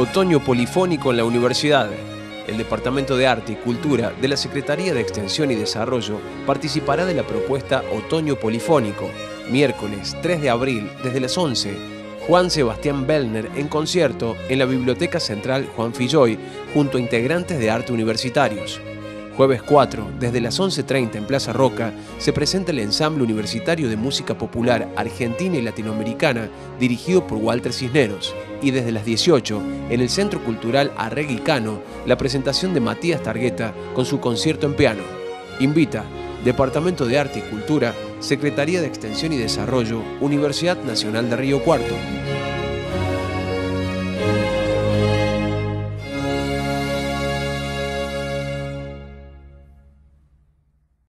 Otoño polifónico en la universidad. El Departamento de Arte y Cultura de la Secretaría de Extensión y Desarrollo participará de la propuesta Otoño Polifónico, miércoles 3 de abril desde las 11. Juan Sebastián Bellner en concierto en la Biblioteca Central Juan Filloy junto a integrantes de arte universitarios. Jueves 4, desde las 11:30 en Plaza Roca, se presenta el Ensamble Universitario de Música Popular Argentina y Latinoamericana, dirigido por Walter Cisneros. Y desde las 18, en el Centro Cultural Arregui Cano, la presentación de Matías Targueta con su concierto en piano. Invita Departamento de Arte y Cultura, Secretaría de Extensión y Desarrollo, Universidad Nacional de Río Cuarto.